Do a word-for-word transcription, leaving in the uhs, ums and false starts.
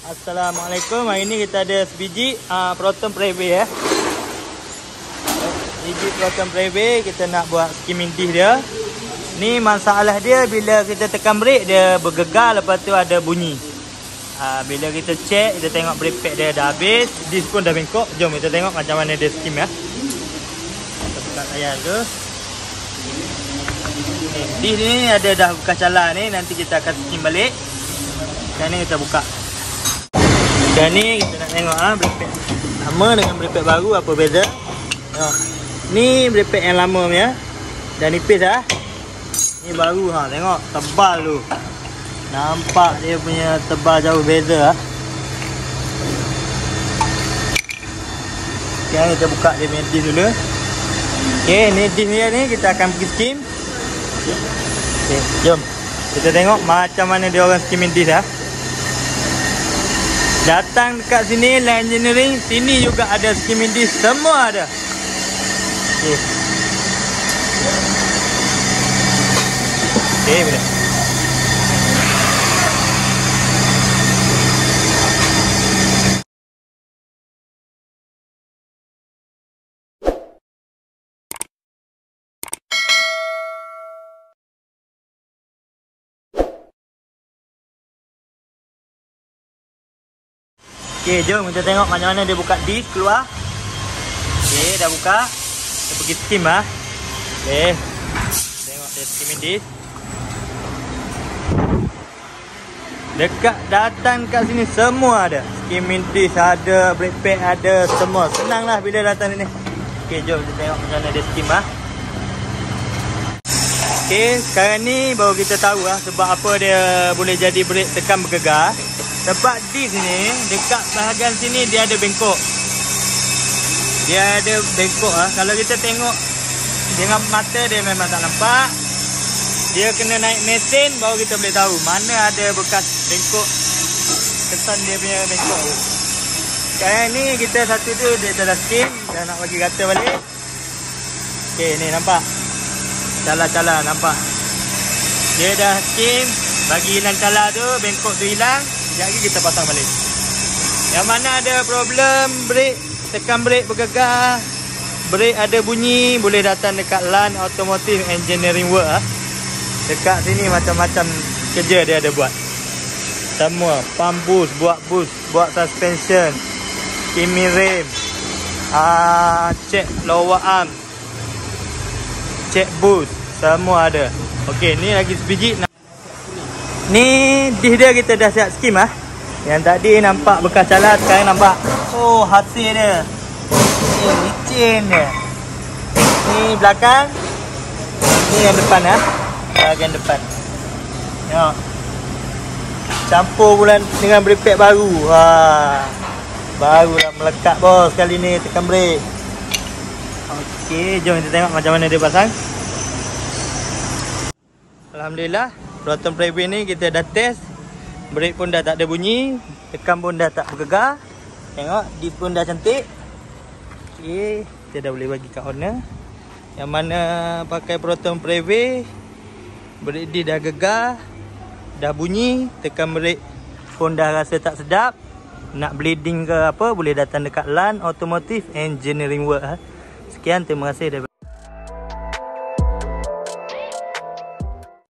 Assalamualaikum. Hari ni kita ada sebiji uh, Proton Prevay ya. Sebiji Proton Prevay kita nak buat skimming dish dia. Ni masalah dia bila kita tekan brake dia bergegar, lepas tu ada bunyi. Uh, bila kita check, kita tengok brake pad dia dah habis, dish pun dah bengkok. Jom kita tengok macam mana dia skim ya. Kita buka layar tu. Ni, dish ni ada dah bekas cala ni, nanti kita akan skim balik. Dan ni kita buka. Dan ni kita nak tengok ah brake pad lama dengan brake pad baru apa beza. Tengok. Ni brake pad yang lama punya. Dah nipis ah. Ni baru ha, tengok tebal tu. Nampak dia punya tebal jauh beza ah. Sekarang kita buka dia punya dish dulu. Okey, ni dish dia ni kita akan pergi skim. Okey, jom. Kita tengok macam mana dia orang skimming dish ah. Datang dekat sini Line Engineering, sini juga ada skimming dish, semua ada. Okey. Okey, boleh. Okey, jom kita tengok macam mana dia buka dish keluar. Okey, dah buka. Kita pergi skim ah. Okey. Tengok dia skimming dish. Dekat datang kat sini semua ada. Skimming dish ada, brake pad ada, semua. Senanglah bila datang sini. Okey, jom kita tengok macam mana dia skim ah. Okey, sekarang ni baru kita tahu ah sebab apa dia boleh jadi brake tekan bergegar. Sebab dish ni dekat bahagian sini dia ada bengkok. Dia ada bengkok ah. Kalau kita tengok dengan mata dia memang tak nampak. Dia kena naik mesin baru kita boleh tahu mana ada bekas bengkok, kesan dia punya bengkok tu. Sekarang ni kita satu tu dia dah skim, dah nak bagi rata balik. Okey, ni nampak. Cala-cala nampak. Dia dah skim, bagi hilang cala tu, bengkok tu hilang. Sekejap lagi kita pasang balik. Yang mana ada problem brake, tekan brake bergegar, brake ada bunyi, boleh datang dekat Lan Automotive Engineering Work ah. Dekat sini macam-macam kerja dia ada buat. Semua pump boost, buat boost, buat suspension, skimming rim, ah, check lower arm, check boost, semua ada. Okey, ni lagi sebiji. Ni dish dia kita dah siap skim ah. Yang tadi nampak bekas cala, sekarang nampak. Oh, hasil dia. Ni licin dia. Ni belakang. Ni yang depan ah. Bahagian depan. Tengok. Campur bulan dengan brake pad baru. Wah. Barulah melekat bos kali ni tekan brake. Okey, jom kita tengok macam mana dia pasang. Alhamdulillah, Proton Prevay ni kita dah test. Brake pun dah tak ada bunyi, tekan pun dah tak bergegar. Tengok, dish pun dah cantik. Okey, kita dah boleh bagi kat owner. Yang mana pakai Proton Prevay, brake dish dah gegar, dah bunyi, tekan brake pun dah rasa tak sedap. Nak bleeding ke apa, boleh datang dekat Lan Automotive Engineering Work. Sekian, terima kasih.